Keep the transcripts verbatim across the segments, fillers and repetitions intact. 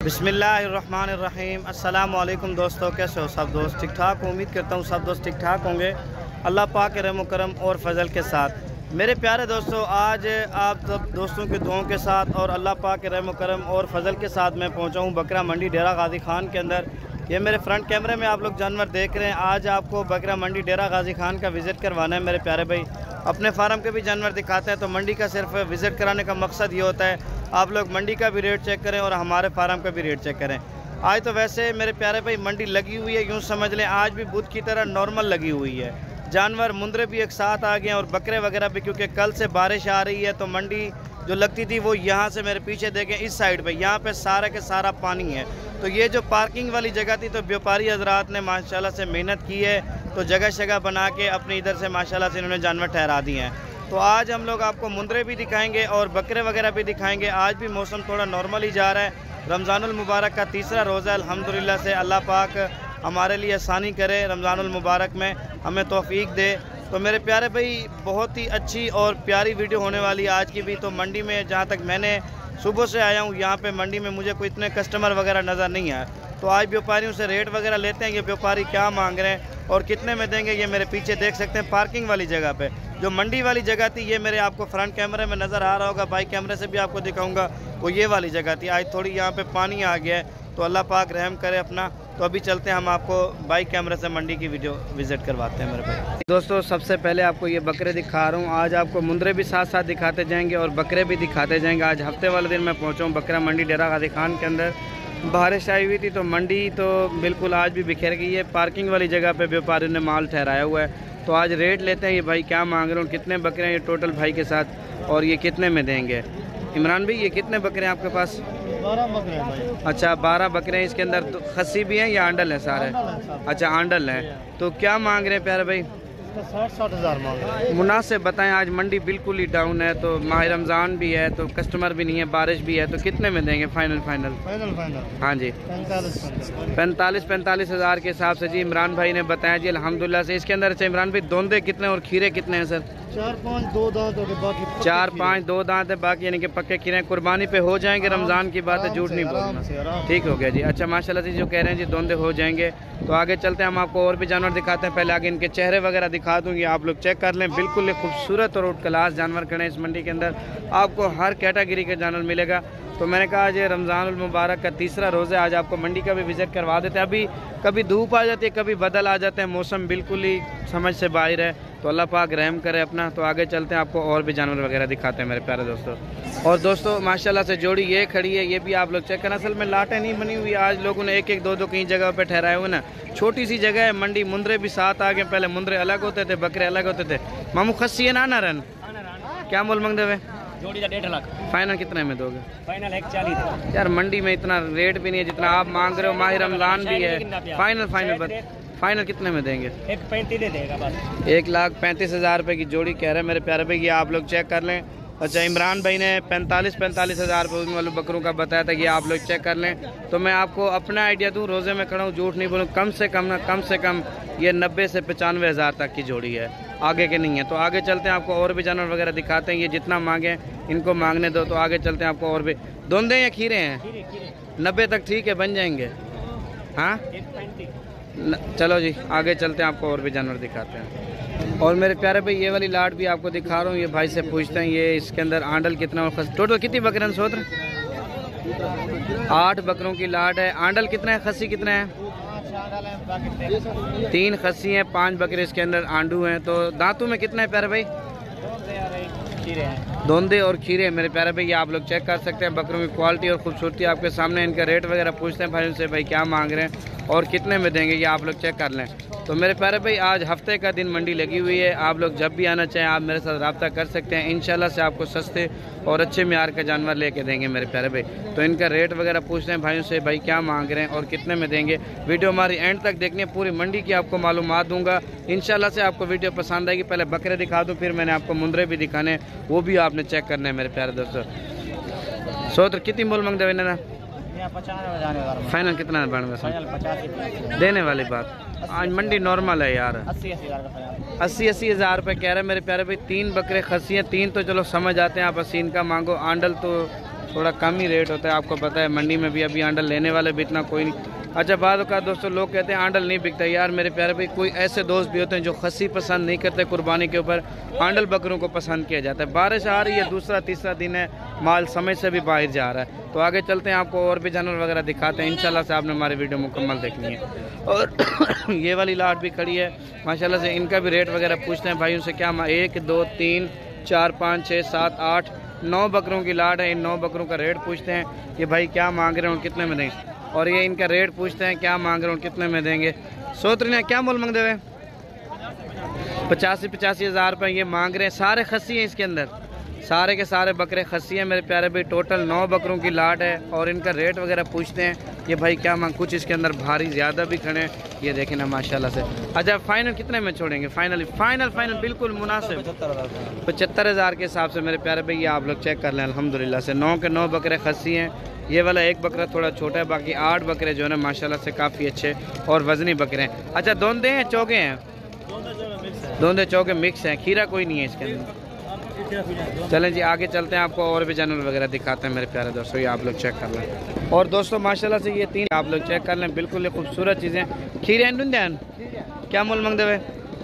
बिस्मिल्लाहिर्रहमानिर्रहीम। अस्सलाम वालेकुम दोस्तों, कैसे हो सब दोस्त? ठीक ठाक, उम्मीद करता हूँ सब दोस्त ठीक ठाक होंगे अल्लाह पाक के रहम करम और फजल के साथ। मेरे प्यारे दोस्तों, आज आप सब दोस्तों के दुआओं के साथ और अल्लाह पाक के रहम करम और फजल के साथ मैं पहुँचा हूँ बकरा मंडी डेरा गाजी खान के अंदर। ये मेरे फ्रंट कैमरे में आप लोग जानवर देख रहे हैं। आज आपको बकरा मंडी डेरा गाजी खान का विज़िट करवाना है मेरे प्यारे भाई। अपने फार्म के भी जानवर दिखाते हैं, तो मंडी का सिर्फ विज़िट कराने का मकसद ये होता है आप लोग मंडी का भी रेट चेक करें और हमारे फार्म का भी रेट चेक करें। आज तो वैसे मेरे प्यारे भाई मंडी लगी हुई है, यूँ समझ लें आज भी बुध की तरह नॉर्मल लगी हुई है। जानवर मुंदरे भी एक साथ आ गए हैं और बकरे वगैरह भी, क्योंकि कल से बारिश आ रही है तो मंडी जो लगती थी वो यहाँ से मेरे पीछे देखें इस साइड पे, यहाँ पे सारा के सारा पानी है। तो ये जो पार्किंग वाली जगह थी तो व्यापारी हजरात ने माशाल्लाह से मेहनत की है, तो जगह जगह बना के अपने इधर से माशाल्लाह से इन्होंने जानवर ठहरा दिए हैं। तो आज हम लोग आपको मुंदरे भी दिखाएंगे और बकरे वगैरह भी दिखाएंगे। आज भी मौसम थोड़ा नॉर्मल ही जा रहा है। रमज़ानुल मुबारक का तीसरा रोज़ा, अल्हम्दुलिल्लाह से अल्लाह पाक हमारे लिए आसानी करे, रमज़ानुल मुबारक में हमें तौफीक दे। तो मेरे प्यारे भाई बहुत ही अच्छी और प्यारी वीडियो होने वाली है आज की भी। तो मंडी में जहाँ तक मैंने सुबह से आया हूँ, यहाँ पे मंडी में मुझे कोई इतने कस्टमर वगैरह नज़र नहीं आए। तो आज व्यापारियों से रेट वगैरह लेते हैं, ये व्यापारी क्या मांग रहे हैं और कितने में देंगे। ये मेरे पीछे देख सकते हैं पार्किंग वाली जगह पे, जो मंडी वाली जगह थी ये मेरे आपको फ्रंट कैमरे में नज़र आ रहा होगा, बाइक कैमरे से भी आपको दिखाऊंगा, वो ये वाली जगह थी। आज थोड़ी यहाँ पे पानी आ गया है, तो अल्लाह पाक रहम करे अपना। तो अभी चलते हैं, हम आपको बाइक कैमरे से मंडी की वीडियो विज़िट करवाते हैं मेरे भाई। दोस्तों सबसे पहले आपको ये बकरे दिखा रहा हूँ। आज आपको मुंदरे भी साथ साथ दिखाते जाएंगे और बकरे भी दिखाते जाएंगे। आज हफ्ते वाले दिन मैं पहुँचा हूँ बकरा मंडी डेरा गाजी खान के अंदर। बारिश आई हुई थी तो मंडी तो बिल्कुल आज भी बिखर गई है। पार्किंग वाली जगह पे व्यापारियों ने माल ठहराया हुआ है। तो आज रेट लेते हैं, ये भाई क्या मांग रहे हो, कितने बकरे हैं ये टोटल भाई के साथ और ये कितने में देंगे। इमरान भाई ये कितने बकरे हैं आपके पास? बारह बकरे हैं भाई। अच्छा बारह बकरे हैं। इसके अंदर तो खस्सी भी हैं या आंडल है सारे? अच्छा आंडल है। तो क्या मांग रहे हैं प्यारे भाई? साठ साठ हज़ार मांग रहे हैं। मुनासिब बताएं, आज मंडी बिल्कुल ही डाउन है, तो माह रमज़ान भी है तो कस्टमर भी नहीं है, बारिश भी है, तो कितने में देंगे फाइनल फाइनल? फाइनल फाइनल हाँ जी पैंतालीस पैंतालीस पैंतालीस हज़ार के हिसाब से जी इमरान भाई ने बताया जी अल्हम्दुलिल्लाह से। इसके अंदर अच्छा इमरान भाई दोंदे कितने और खीरे कितने हैं सर? चार पाँच दो दांत हो गए, बाकी चार पाँच दो दांत है, बाकी यानी कि पक्के खीरे। कुर्बानी पे हो जाएंगे, रमज़ान की बात है, झूठ नहीं बोलना। ठीक हो गया जी। अच्छा माशाल्लाह से जो कह रहे हैं जी दोंदे हो जाएंगे। तो आगे चलते हैं, हम आपको और भी जानवर दिखाते हैं। पहले आगे इनके चेहरे वगैरह दिखा दूँगी, आप लोग चेक कर लें। बिल्कुल खूबसूरत और आउट क्लास जानवर खड़े हैं इस मंडी के अंदर, आपको हर कैटेगरी के जानवर मिलेगा। तो मैंने कहा आज रमज़ानुल मुबारक का तीसरा रोज़ा, आज आपको मंडी का भी विज़िट करवा देते हैं। अभी कभी धूप आ जाती है, कभी बादल आ जाते हैं, मौसम बिल्कुल ही समझ से बाहर है, तो अल्लाह पाक रहम करे अपना। तो आगे चलते हैं, आपको और भी जानवर वगैरह दिखाते हैं मेरे प्यारे दोस्तों। और दोस्तों माशाल्लाह से जोड़ी ये खड़ी है, ये भी आप लोग चेक करें। असल में लाटें नहीं बनी हुई, आज लोगों ने एक एक दो दो कई जगह पे ठहराए हुए ना। छोटी सी जगह है मंडी, मुंदरे भी साथ आ गए। पहले मुंदरे अलग होते थे, बकरे अलग होते थे। मामू खस्सी है ना ना रन क्या मोल मंगते हुए? जोड़ी का डेढ़ लाख। फाइनल कितने में दोगे? फाइनल एक चालीस। यार मंडी में इतना रेट भी नहीं है जितना आप मांग रहे हो, माह रमज़ान भी है। फाइनल फाइनल फाइनल कितने में देंगे? एक पैंतीस दे देगा बस। एक लाख पैंतीस हज़ार रुपये की जोड़ी कह रहे हैं मेरे प्यारे भाई, ये आप लोग चेक कर लें। अच्छा इमरान भाई ने पैंतालीस पैंतालीस हज़ार रुपये वाले बकरों का बताया था, ये आप लोग चेक कर लें। तो मैं आपको अपना आइडिया दूँ, रोज़े में खड़ा हूँ, झूठ नहीं बोलूँ, कम से कम ना कम से कम ये नब्बे से पचानवे हज़ार तक की जोड़ी है, आगे के नहीं है। तो आगे चलते हैं, आपको और भी जानवर वगैरह दिखाते हैं। ये जितना मांगे इनको मांगने दो। तो आगे चलते हैं, आपको और भी दोंदे या खीरे हैं? नब्बे तक ठीक है, बन जाएंगे। हाँ चलो जी आगे चलते हैं, आपको और भी जानवर दिखाते हैं। और मेरे प्यारे भाई ये वाली लाट भी आपको दिखा रहा हूँ, ये भाई से पूछते हैं ये इसके अंदर आंडल कितना और खस टोटल कितनी बकरन सोत्र? आठ बकरों की लाट है। आंडल कितने हैं, खस्सी कितने हैं? तीन खस्सी हैं, पांच बकरे इसके अंदर आंडू हैं। तो दांतों में कितना है प्यारे भाई? दोंदे और खीरे मेरे प्यारे भाई, ये आप लोग चेक कर सकते हैं। बकरों की क्वालिटी और खूबसूरती आपके सामने, इनका रेट वगैरह पूछते हैं भाई उनसे, भाई क्या मांग रहे हैं और कितने में देंगे, ये आप लोग चेक कर लें। तो मेरे प्यारे भाई आज हफ्ते का दिन मंडी लगी हुई है, आप लोग जब भी आना चाहें आप मेरे साथ रब्ता कर सकते हैं। इंशाल्लाह से आपको सस्ते और अच्छे म्यार का जानवर लेके देंगे मेरे प्यारे भाई। तो इनका रेट वगैरह पूछते हैं भाइयों से, भाई क्या मांग रहे हैं और कितने में देंगे। वीडियो हमारी एंड तक देखनी है, पूरी मंडी की आपको मालूमात दूंगा। इंशाल्लाह से आपको वीडियो पसंद आएगी। पहले बकरे दिखा दूँ, फिर मैंने आपको मुंदरे भी दिखाने, वो भी आपने चेक करने हैं मेरे प्यारे दोस्तों। सोत्र कितनी मोल मंग दे ना? फाइनल कितना है? देने वाली बात आज मंडी नॉर्मल है यार। अस्सी अस्सी हज़ार रुपये कह रहे हैं मेरे प्यारे भाई। तीन बकरे खस्सी हैं, तीन तो चलो समझ आते हैं, आप अस्सी इनका मांगो। आंडल तो थोड़ा कम ही रेट होता है, आपको पता है मंडी में भी अभी आंडल लेने वाले भी इतना कोई नहीं। अच्छा बाद का दोस्तों लोग कहते हैं आंडल नहीं बिकता, यार मेरे प्यारे भाई कोई ऐसे दोस्त भी होते हैं जो खस्सी पसंद नहीं करते, कुर्बानी के ऊपर आंडल बकरों को पसंद किया जाता है। बारिश आ रही है, दूसरा तीसरा दिन है, माल समय से भी बाहर जा रहा है। तो आगे चलते हैं, आपको और भी जानवर वगैरह दिखाते हैं इंशाल्लाह से। आपने हमारी वीडियो मुकम्मल देखनी है। और ये वाली लाट भी खड़ी है माशाल्लाह से, इनका भी रेट वगैरह पूछते हैं भाई उनसे क्या। एक दो तीन चार पाँच छः सात आठ नौ बकरों की लाट है, इन नौ बकरों का रेट पूछते हैं कि भाई क्या मांग रहे हैं और कितने में देंगे, और ये इनका रेट पूछते हैं क्या मांग रहे हैं और कितने में देंगे। सोच रहे क्या मोल मांग दे हुए पचासी पचासी हज़ार रुपये ये मांग रहे हैं। सारे खस्सी हैं इसके अंदर, सारे के सारे बकरे खस्सी हैं मेरे प्यारे भाई। टोटल नौ बकरों की लाट है और इनका रेट वगैरह पूछते हैं कि भाई क्या मांग। कुछ इसके अंदर भारी ज़्यादा भी खड़े हैं, ये देखें ना माशाल्लाह से। अच्छा फाइनल कितने में छोड़ेंगे? फाइनली फाइनल फाइनल बिल्कुल मुनासिब पचहत्तर हज़ार के हिसाब से मेरे प्यारे भाई। ये आप लोग चेक कर लें अल्हम्दुलिल्लाह से। नौ के नौ बकरे खस्सी हैं, ये वाला एक बकरा थोड़ा छोटा है, बाकी आठ बकरे जो है ना माशाल्लाह से काफ़ी अच्छे और वजनी बकरे हैं। अच्छा दोंदे हैं चौके हैं? दोंदे चौके मिक्स हैं, खीरा कोई नहीं है इसके अंदर। चलें जी आगे चलते हैं, आपको और भी जानवर वगैरह दिखाते हैं मेरे प्यारे दोस्तों। ये आप लोग चेक कर लें। और दोस्तों माशाल्लाह से ये तीन आप लोग चेक कर लें, बिल्कुल ये खूबसूरत चीज़ें। खीरे ढूंढन क्या मोल मांग देवे?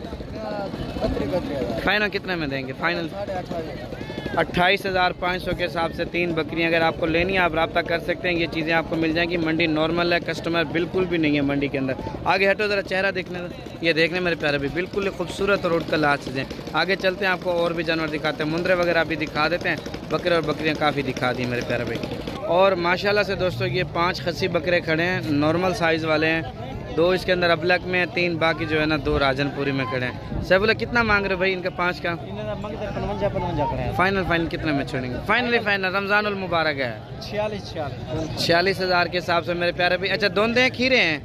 फाइनल कितने में देंगे? फाइनल अट्ठाईस हज़ार पाँच सौ के हिसाब से तीन बकरियां अगर आपको लेनी है आप रब्ता कर सकते हैं। ये चीज़ें आपको मिल जाएंगी। मंडी नॉर्मल है, कस्टमर बिल्कुल भी नहीं है मंडी के अंदर। आगे हटो ज़रा, चेहरा देखने दो। ये देखने मेरे प्यारे भी बिल्कुल खूबसूरत और उड़ता लाल चीज़ें। आगे चलते हैं, आपको और भी जानवर दिखाते हैं, मुंदरे वगैरह भी दिखा देते हैं। बकरे और बकरियाँ काफ़ी दिखा दी मेरे प्यारे भाई। और माशाल्लाह से दोस्तों ये पाँच खस्सी बकरे खड़े हैं, नॉर्मल साइज़ वाले हैं। दो इसके अंदर अबलक में है, तीन बाकी जो है ना दो राजनपुरी में खड़े हैं। सैफुल्ला कितना मांग रहे भाई इनका? पाँच का फाइनल फाइनल कितने में छोड़ेंगे? फाइनली फाइनल रमज़ानुल मुबारक है, छियालीस छियालीस छियालीस हज़ार के हिसाब से मेरे प्यारे भाई। अच्छा दोंदे हैं खीरे हैं?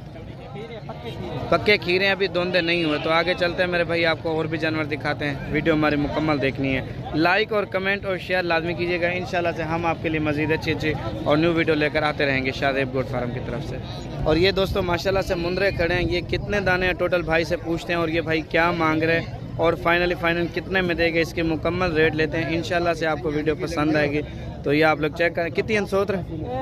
पक्के खीरे हैं, अभी दोंदे नहीं हुए। तो आगे चलते हैं मेरे भाई, आपको और भी जानवर दिखाते हैं। वीडियो हमारी मुकम्मल देखनी है, लाइक और कमेंट और शेयर लाजमी कीजिएगा। इंशाल्लाह से हम आपके लिए मज़ीद अच्छी अच्छी और न्यू वीडियो लेकर आते रहेंगे शादेब गोट फार्म की तरफ से। और ये दोस्तों माशाल्लाह से मुंदरे खड़े हैं। ये कितने दाने हैं टोटल भाई से पूछते हैं और ये भाई क्या मांग रहे हैं और फाइनली फाइनल कितने में देंगे, इसके मुकम्मल रेट लेते हैं। इंशाल्लाह से आपको वीडियो पसंद आएगी। तो ये आप लोग चेक करें, कितनी अनसोत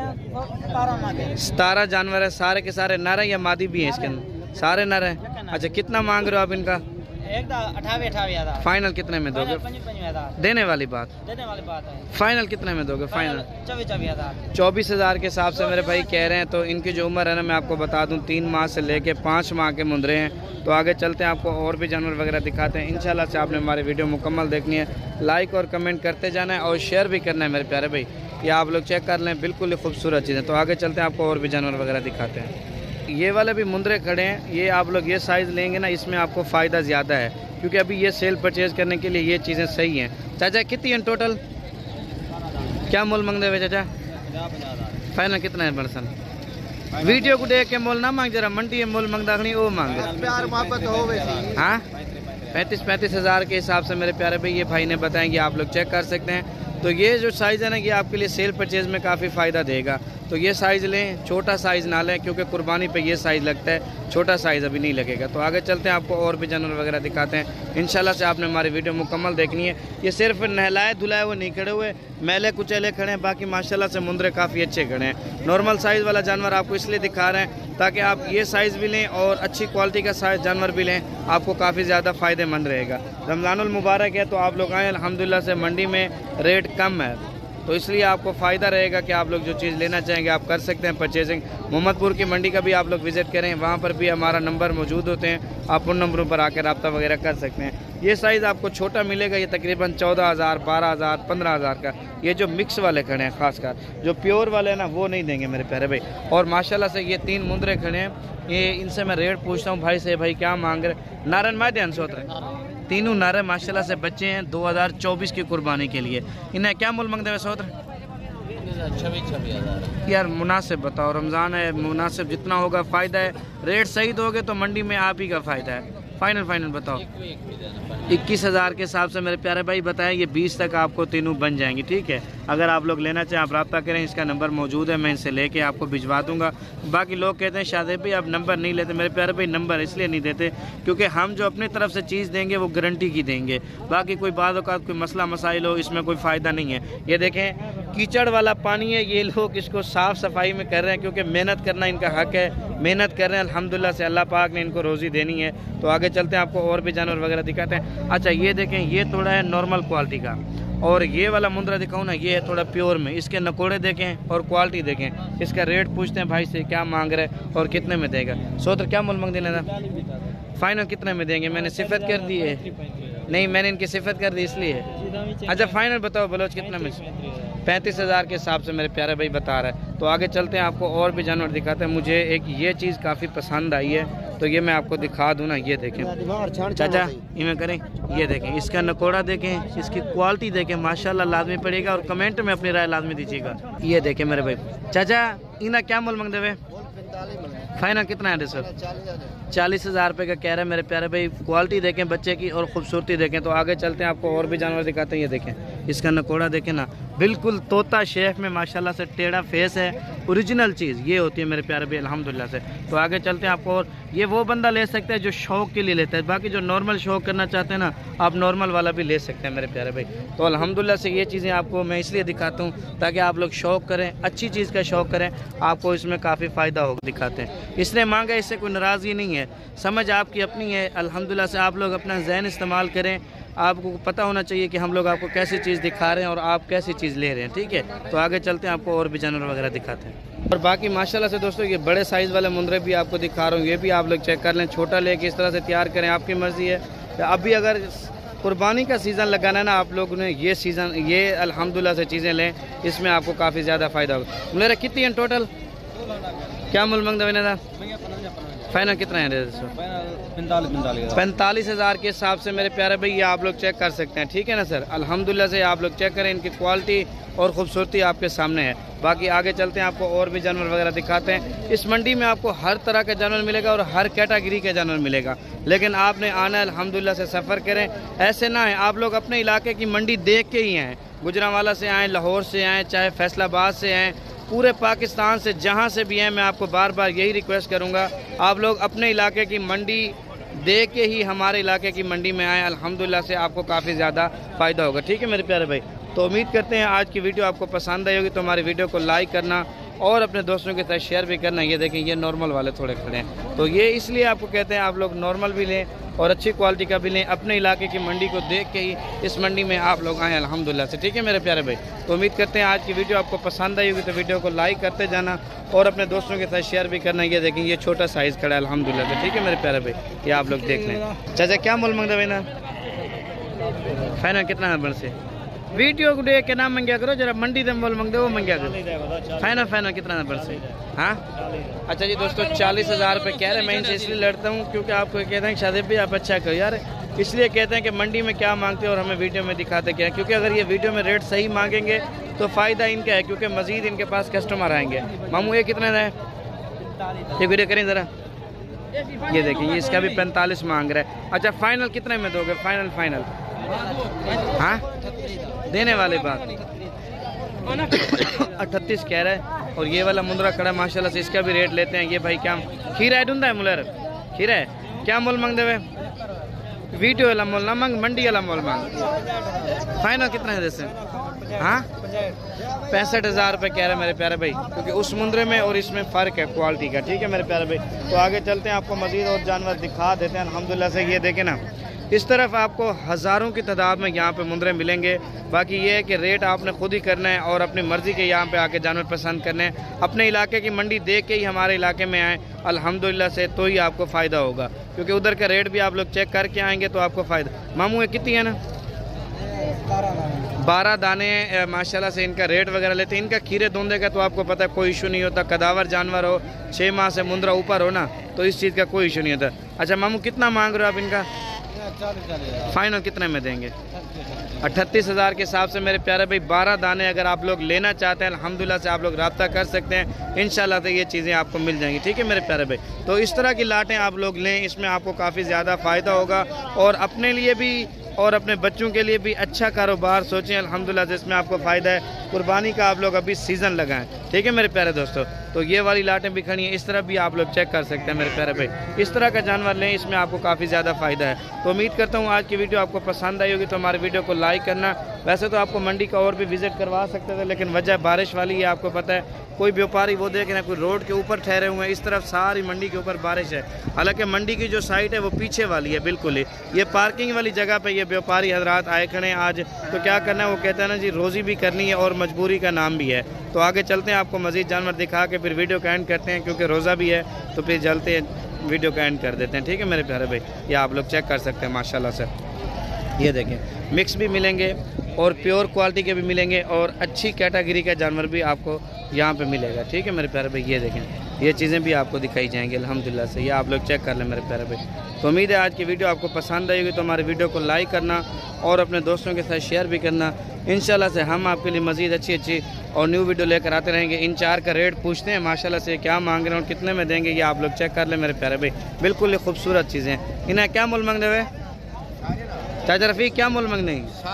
रहे? सतारह जानवर है, सारे के सारे नर हैं या मादी भी हैं इसके अंदर? सारे नर हैं। अच्छा कितना मांग रहे हो आप इनका? अठावी अठावी हज़ार। फाइनल कितने में दोगे? देने वाली बात देने वाली बात है। फाइनल कितने में दोगे? फाइनल चौबीस चौबीस हज़ार चौबीस हज़ार के हिसाब से मेरे भाई कह रहे हैं। तो इनकी जो उम्र है ना मैं आपको बता दूं, तीन माह से लेके पाँच माह के मुंदरे हैं। तो आगे चलते हैं, आपको और भी जानवर वगैरह दिखाते हैं। इंशाल्लाह से आपने हमारी वीडियो मुकम्मल देखनी है, लाइक और कमेंट करते जाना है और शेयर भी करना है मेरे प्यारे भाई। ये आप लोग चेक कर लें, बिल्कुल खूबसूरत चीज़ें। तो आगे चलते हैं, आपको और भी जानवर वगैरह दिखाते हैं। ये वाले भी मुंदरे खड़े हैं, ये आप लोग ये साइज़ लेंगे ना इसमें आपको फ़ायदा ज़्यादा है, क्योंकि अभी ये सेल परचेज़ करने के लिए ये चीज़ें सही हैं। चाचा कितनी हैं टोटल? क्या मोल मांग दे चाचा? फाइनल कितना है बरसन? वीडियो को देख के मोल ना मांग, जरा मंडी मोल मांगदा नहीं वो मांग। प्यार मोहब्बत हो वैसी। हाँ पैंतीस पैंतीस हज़ार के हिसाब से मेरे प्यारे भाई ये भाई ने बताएंगे, आप लोग चेक कर सकते हैं। तो ये जो साइज़ है ना ये आपके लिए सेल परचेज़ में काफ़ी फ़ायदा देगा। तो ये साइज़ लें, छोटा साइज़ ना लें, क्योंकि कुर्बानी पे ये साइज़ लगता है, छोटा साइज़ अभी नहीं लगेगा। तो आगे चलते हैं, आपको और भी जानवर वगैरह दिखाते हैं। इंशाल्लाह से आपने हमारी वीडियो मुकम्मल देखनी है। ये सिर्फ नहलाए धुलाए हुए नहीं खड़े हुए, मैले कुचैले खड़े हैं, बाकी माशाल्लाह से मुंदरे काफ़ी अच्छे खड़े हैं। नॉर्मल साइज़ वाला जानवर आपको इसलिए दिखा रहे हैं ताकि आप ये साइज़ भी लें और अच्छी क्वालिटी का साइज़ जानवर भी लें, आपको काफ़ी ज़्यादा फ़ायदेमंद रहेगा। रमज़ानुल मुबारक है तो आप लोग आएँ, अल्हम्दुलिल्लाह से मंडी में रेट कम है, तो इसलिए आपको फ़ायदा रहेगा कि आप लोग जो चीज़ लेना चाहेंगे आप कर सकते हैं परचेजिंग। मोहम्मदपुर की मंडी का भी आप लोग विज़िट करें, वहाँ पर भी हमारा नंबर मौजूद होते हैं, आप उन नंबरों पर आकर रब्ता वगैरह कर सकते हैं। ये साइज़ आपको छोटा मिलेगा, ये तकरीबन चौदह हज़ार बारह हज़ार पंद्रह हज़ार का। ये जो मिक्स वाले खड़े हैं, खासकर जो प्योर वाले हैं ना वो नहीं देंगे मेरे प्यारे भाई। और माशाल्लाह से ये तीन मुंदरे खड़े हैं, ये इनसे मैं रेट पूछता हूँ भाई से, भाई क्या मांग रहे? नारायण माध्यन सोत्र तीनों नारे माशाल्लाह से बच्चे हैं दो हज़ार चौबीस की कुर्बानी के लिए। इन्हें क्या मूल मांगते हैं सोत्र? छब्बीस छब्बीस हज़ार यार मुनासिब बताओ, रमज़ान है, मुनासिब जितना होगा फ़ायदा है। रेट सही दोगे तो मंडी में आप ही का फ़ायदा है। फाइनल फाइनल बताओ। इक्कीस हज़ार के हिसाब से मेरे प्यारे भाई बताएं, ये बीस तक आपको तीनों बन जाएंगी। ठीक है, अगर आप लोग लेना चाहें आप रब्ता करें, इसका नंबर मौजूद है, मैं इनसे लेके आपको भिजवा दूंगा। बाकी लोग कहते हैं शादेब भाई आप नंबर नहीं लेते। मेरे प्यारे भाई नंबर इसलिए नहीं देते क्योंकि हम जो अपनी तरफ से चीज़ देंगे वो गारंटी की देंगे। बाकी कोई बाद औक़ात कोई मसला मसाइल हो, इसमें कोई फ़ायदा नहीं है। ये देखें कीचड़ वाला पानी है, ये लोग इसको साफ़ सफाई में कर रहे हैं क्योंकि मेहनत करना इनका हक है, मेहनत कर रहे हैं। अल्हम्दुलिल्लाह से अल्लाह पाक ने इनको रोज़ी देनी है। तो आगे चलते हैं, आपको और भी जानवर वगैरह दिखाते हैं। अच्छा ये देखें, ये थोड़ा है नॉर्मल क्वालिटी का, और ये वाला मुंद्रा दिखाऊँ ना, ये है थोड़ा प्योर में। इसके नकोड़े देखें और क्वालिटी देखें। इसका रेट पूछते हैं भाई से क्या मांग रहे हैं और कितने में देगा। सोतर क्या मूल मांग देना था, फाइनल कितने में देंगे? मैंने सिफत कर दी है, नहीं मैंने इनकी सिफत कर दी इसलिए। अच्छा फाइनल बताओ बलोच कितने में? पैंतीस हज़ार के हिसाब से मेरे प्यारे भाई बता रहा है। तो आगे चलते हैं, आपको और भी जानवर दिखाते हैं। मुझे एक ये चीज़ काफ़ी पसंद आई है, तो ये मैं आपको दिखा दूँ ना। ये देखें चाचा, इमें करें, ये देखें इसका नकोड़ा देखें, इसकी क्वालिटी देखें, माशाल्लाह लाजमी पड़ेगा। और कमेंट में अपनी राय लाजमी दीजिएगा। ये देखें मेरे भाई। चाचा इना क्या मूल मांग देवे? फाइनल कितना है सर? चालीस हज़ार रुपये का कह रहे हैं मेरे प्यारे भाई। क्वालिटी देखें बच्चे की और ख़ूबसूरती देखें। तो आगे चलते हैं, आपको और भी जानवर दिखाते हैं। ये देखें इसका नकोड़ा देखें ना, बिल्कुल तोता शेफ में माशाल्लाह से टेढ़ा फेस है। ओरिजिनल चीज़ ये होती है मेरे प्यारे भाई अल्हम्दुलिल्लाह से। तो आगे चलते हैं, आपको और ये वो बंदा ले सकता है जो शौक़ के लिए लेता है। बाकी जो नॉर्मल शौक़ करना चाहते हैं ना, आप नॉर्मल वाला भी ले सकते हैं मेरे प्यारे भाई। तो अल्हम्दुलिल्लाह से ये चीज़ें आपको मैं इसलिए दिखाता हूँ ताकि आप लोग शौक़ करें, अच्छी चीज़ का शौक़ करें, आपको इसमें काफ़ी फ़ायदा होगा। दिखाते हैं इसलिए मांगा, इससे कोई नाराज़गी नहीं है, समझ आपकी अपनी है। अल्हम्दुलिल्लाह से आप लोग अपना जहन इस्तेमाल करें। आपको पता होना चाहिए कि हम लोग आपको कैसी चीज़ दिखा रहे हैं और आप कैसी चीज़ ले रहे हैं। ठीक है, तो आगे चलते हैं, आपको और भी जानवर वगैरह दिखाते हैं। और बाकी माशाल्लाह से दोस्तों ये बड़े साइज़ वाले मुंद्रे भी आपको दिखा रहा हूँ, ये भी आप लोग चेक कर लें। छोटा लेके इस तरह से तैयार करें, आपकी मर्ज़ी है। अभी अगर कुर्बानी का सीज़न लगाना है ना आप लोगों ने, ये सीज़न ये अल्हम्दुलिल्लाह से चीज़ें लें, इसमें आपको काफ़ी ज़्यादा फ़ायदा होगा। मेरा कितनी है टोटल? क्या मूल मंग देना था? फाइनल कितना है? पैंतालीस हज़ार के हिसाब से मेरे प्यारे भाई ये आप लोग चेक कर सकते हैं। ठीक है ना सर, अल्हम्दुलिल्लाह से आप लोग चेक करें, इनकी क्वालिटी और ख़ूबसूरती आपके सामने है। बाकी आगे चलते हैं, आपको और भी जानवर वगैरह दिखाते हैं। इस मंडी में आपको हर तरह का जानवर मिलेगा और हर कैटेगरी का जानवर मिलेगा, लेकिन आपने आना है अल्हम्दुलिल्लाह से सफ़र करें। ऐसे ना है आप लोग अपने इलाके की मंडी देख के ही आएँ, गुजरांवाला से आएँ, लाहौर से आएँ, चाहे फैसलाबाद से आएँ, पूरे पाकिस्तान से जहाँ से भी हैं, मैं आपको बार बार यही रिक्वेस्ट करूँगा आप लोग अपने इलाके की मंडी देख के ही हमारे इलाके की मंडी में आएँ। अल्हम्दुलिल्लाह से आपको काफ़ी ज़्यादा फ़ायदा होगा। ठीक है मेरे प्यारे भाई, तो उम्मीद करते हैं आज की वीडियो आपको पसंद आई होगी। तो हमारी वीडियो को लाइक करना और अपने दोस्तों के साथ शेयर भी करना। ये देखें ये नॉर्मल वाले थोड़े खड़े हैं, तो ये इसलिए आपको कहते हैं आप लोग नॉर्मल भी लें और अच्छी क्वालिटी का भी लें। अपने इलाके की मंडी को देख के ही इस मंडी में आप लोग आएँ अल्हम्दुलिल्लाह से। ठीक है मेरे प्यारे भाई, तो उम्मीद करते हैं आज की वीडियो आपको पसंद आई होगी। तो वीडियो को लाइक करते जाना और अपने दोस्तों के साथ शेयर भी करना। ये देखें ये छोटा साइज़ खड़ा है अल्हम्दुलिल्लाह से। ठीक है मेरे प्यारे भाई, ये आप लोग देख लें। चाचा क्या मूल मंगदा भाई? फाइनल कितना नंबर से? वीडियो को देख के नाम मंगया करो, जरा मंडी दम बोल मंगदे वो मंगया करो। फाइनल फाइनल कितना नंबर से? हाँ अच्छा जी दोस्तों, चालीस हज़ार रुपये कह रहे हैं। मैं इनसे इसलिए लड़ता हूँ क्योंकि आपको कहते हैं कि शादी भी आप अच्छा करो यार, इसलिए कहते हैं कि मंडी में क्या मांगते हैं और हमें वीडियो में दिखाते क्या है। क्योंकि अगर ये वीडियो में रेट सही मांगेंगे तो फ़ायदा इनका है, क्योंकि मज़ीद इनके पास कस्टमर आएंगे। मामू ये कितना है? ये वीडियो करें ज़रा, ये देखिए इसका भी पैंतालीस मांग रहा है। अच्छा फाइनल कितने में दोगे? फाइनल फाइनल हाँ देने वाले बात अट्ठतीस कह रहा है। और ये वाला मुंद्रा खड़ा माशाल्लाह से, इसका भी रेट लेते हैं। ये भाई क्या खीरा है? ढूंढा है मुलर खीरा है? क्या मोल मांग देवे? वीडियो वाला मोल ना मांग, मंडी वाला मोल मांग। फाइनल कितना है जैसे? हाँ पैंसठ हज़ार रुपये कह रहे हैं मेरे प्यारे भाई, क्योंकि उस मुंद्रे में और इसमें फ़र्क है क्वालिटी का। ठीक है मेरे प्यारे भाई, तो आगे चलते हैं, आपको मज़ीद और जानवर दिखा देते हैं अल्हम्दुलिल्लाह से। ये देखें ना, इस तरफ आपको हज़ारों की तादाद में यहाँ पे मुंद्रे मिलेंगे। बाकी ये है कि रेट आपने खुद ही करना है और अपनी मर्ज़ी के यहाँ पे आके जानवर पसंद करने हैं। अपने इलाके की मंडी देख के ही हमारे इलाके में आएँ अल्हम्दुलिल्लाह से, तो ही आपको फ़ायदा होगा, क्योंकि उधर का रेट भी आप लोग चेक करके आएँगे तो आपको फ़ायदा। मामू है कितनी है ना? बारह दाने माशाल्लाह से इनका रेट वगैरह लेते हैं। इनका खीरे धोंदे का तो आपको पता है कोई इशू नहीं होता, कदावर जानवर हो, छः माह से मुंद्रा ऊपर हो ना, तो इस चीज़ का कोई इशू नहीं होता। अच्छा मामू कितना मांग रहे हो आप इनका? फाइनल कितने में देंगे? अट्ठतीस हज़ार के हिसाब से मेरे प्यारे भाई बारह दाने अगर आप लोग लेना चाहते हैं अल्हम्दुलिल्लाह से आप लोग रब्ता कर सकते हैं, इंशाल्लाह से ये चीज़ें आपको मिल जाएंगी। ठीक है मेरे प्यारे भाई, तो इस तरह की लाटें आप लोग लें, इसमें आपको काफ़ी ज़्यादा फ़ायदा होगा और अपने लिए भी और अपने बच्चों के लिए भी अच्छा कारोबार सोचें अल्हम्दुलिल्लाह जिसमें आपको फ़ायदा है। कुर्बानी का आप लोग अभी सीज़न लगाएं। ठीक है मेरे प्यारे दोस्तों, तो ये वाली लाटें भी खड़ी हैं, इस तरह भी आप लोग चेक कर सकते हैं मेरे प्यारे भाई। इस तरह का जानवर लें, इसमें आपको काफ़ी ज़्यादा फ़ायदा है। तो उम्मीद करता हूँ आज की वीडियो आपको पसंद आई होगी, तो हमारे वीडियो को लाइक करना। वैसे तो आपको मंडी का और भी विज़िट करवा सकते थे, लेकिन वजह बारिश वाली है, आपको पता है। कोई व्यापारी वो देख रहे हैं, कोई रोड के ऊपर ठहरे हुए हैं, इस तरफ सारी मंडी के ऊपर बारिश है। हालांकि मंडी की जो साइड है वो पीछे वाली है बिल्कुल ही। ये पार्किंग वाली जगह पे ये व्यापारी हजरात आए खड़े हैं आज, तो क्या करना है वो कहते हैं ना जी, रोज़ी भी करनी है और मजबूरी का नाम भी है। तो आगे चलते हैं, आपको मज़ीद जानवर दिखा के फिर वीडियो का एंड करते हैं, क्योंकि रोज़ा भी है तो फिर चलते हैं वीडियो का एंड कर देते हैं। ठीक है मेरे प्यारे भाई, ये आप लोग चेक कर सकते हैं माशाल्लाह से। ये देखें मिक्स भी मिलेंगे और प्योर क्वालिटी के भी मिलेंगे और अच्छी कैटेगरी का जानवर भी आपको यहाँ पे मिलेगा। ठीक है मेरे प्यारे भाई, ये देखें ये चीज़ें भी आपको दिखाई जाएंगी अल्हम्दुलिल्लाह से। ये आप लोग चेक कर लें मेरे प्यारे भाई। तो उम्मीद है आज की वीडियो आपको पसंद आएगी, तो हमारे वीडियो को लाइक करना और अपने दोस्तों के साथ शेयर भी करना। इंशाल्लाह से हम आपके लिए मज़ीद अच्छी अच्छी और न्यू वीडियो लेकर आते रहेंगे। इन चार का रेट पूछते हैं माशाल्लाह से क्या मांग रहे हैं और कितने में देंगे, ये आप लोग चेक कर लें मेरे प्यारे भाई। बिल्कुल ही खूबसूरत चीज़ें। इन्हें क्या मुल मंगते हुए चाचा रफ़ीक, क्या मुल मंगने?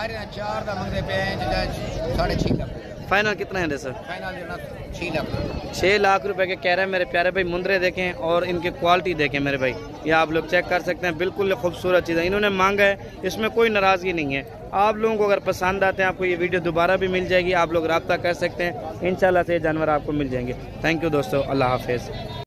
फाइनल कितना है सर? छः लाख रुपए के कह रहे हैं मेरे प्यारे भाई। मुंदरे देखें और इनकी क्वालिटी देखें मेरे भाई, ये आप लोग चेक कर सकते हैं। बिल्कुल खूबसूरत चीज़ है, इन्होंने मांगा है, इसमें कोई नाराज़गी नहीं है। आप लोगों को अगर पसंद आते हैं, आपको ये वीडियो दोबारा भी मिल जाएगी, आप लोग रब्ता कर सकते हैं। इंशाल्लाह से ये जानवर आपको मिल जाएंगे। थैंक यू दोस्तों, अल्लाह हाफिज़।